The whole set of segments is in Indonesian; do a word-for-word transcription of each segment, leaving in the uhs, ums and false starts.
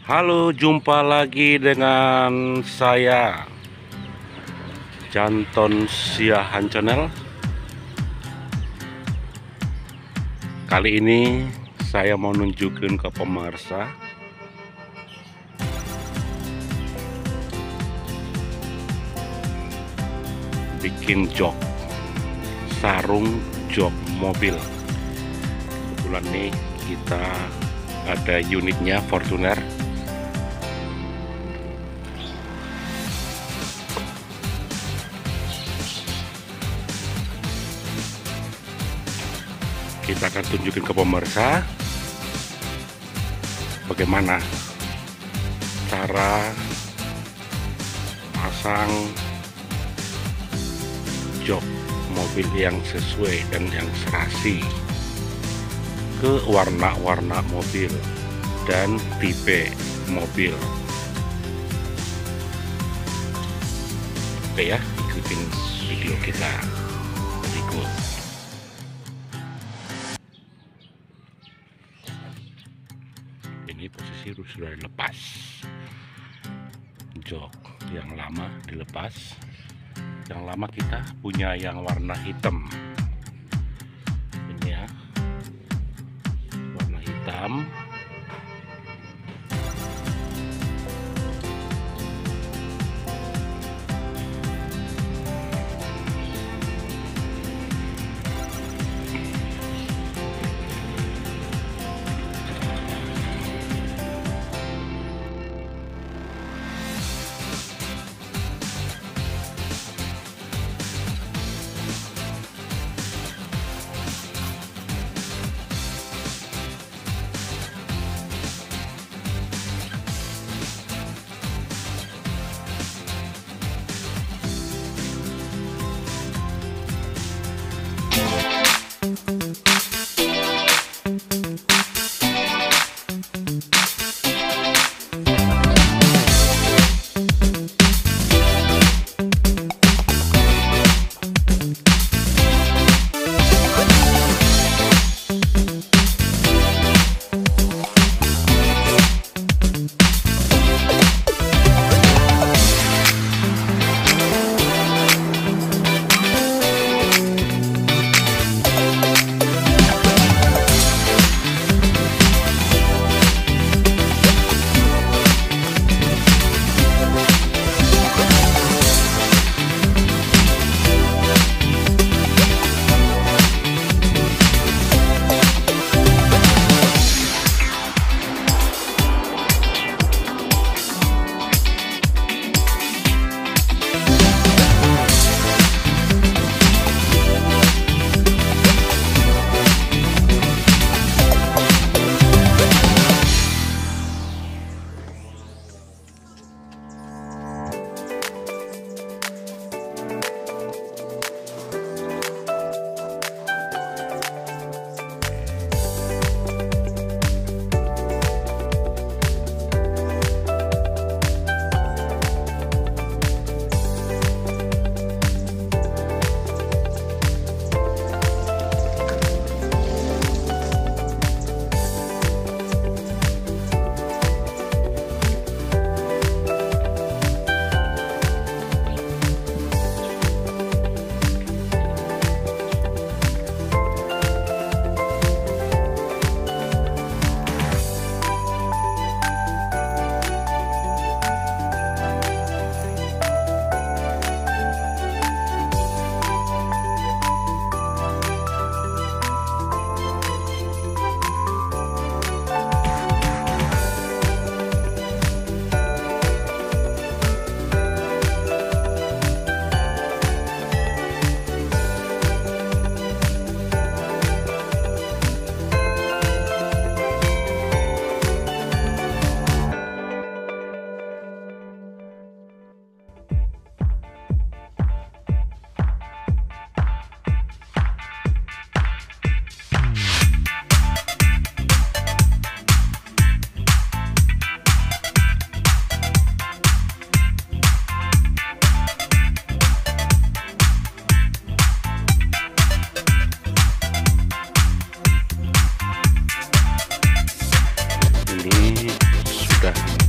Halo, jumpa lagi dengan saya Janton Siahan Channel. Kali ini saya mau nunjukin ke pemirsa bikin jok sarung jok mobil. Kebetulan nih kita ada unitnya Fortuner. Kita akan tunjukin ke pemirsa bagaimana cara pasang jok mobil yang sesuai dan yang serasi ke warna-warna mobil dan tipe mobil. Oke ya, ikutin video kita berikut. Ini posisi sudah dilepas, jok yang lama dilepas. Yang lama kita punya yang warna hitam, ini ya, warna hitam.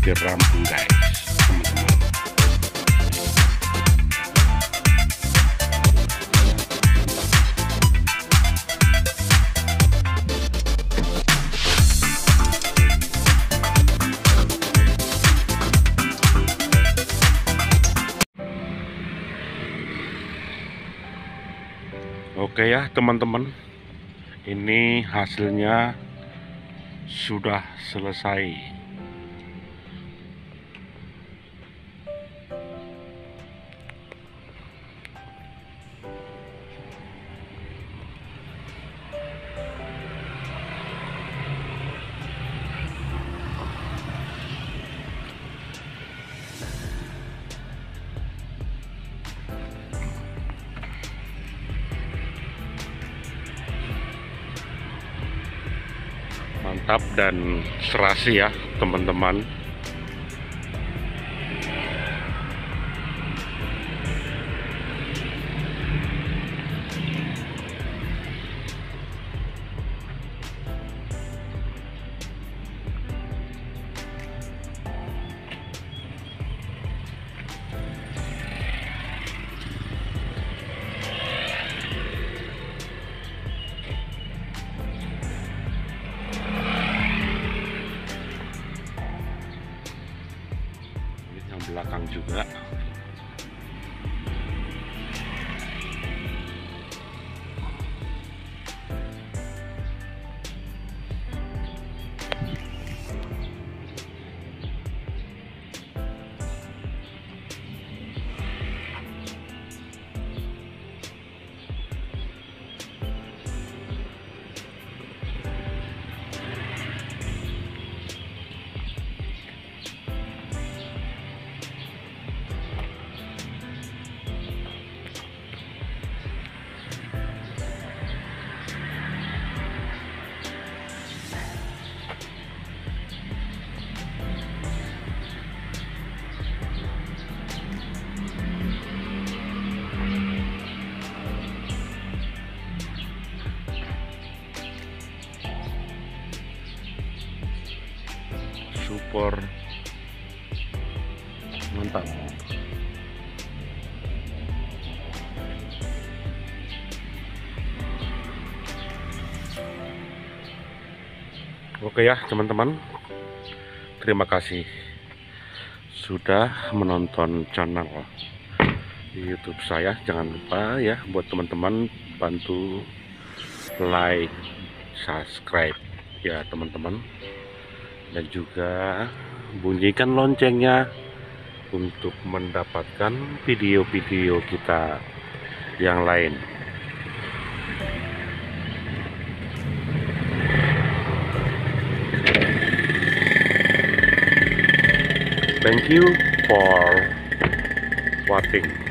hampir rampung guys, teman-teman. Oke ya teman-teman, ini hasilnya sudah selesai. Mantap dan serasi ya teman-teman. Belakang juga. Super mantap. Oke ya teman-teman, terima kasih sudah menonton channel di YouTube saya. Jangan lupa ya buat teman-teman bantu like, subscribe ya teman-teman, dan juga bunyikan loncengnya untuk mendapatkan video-video kita yang lain. Thank you for watching.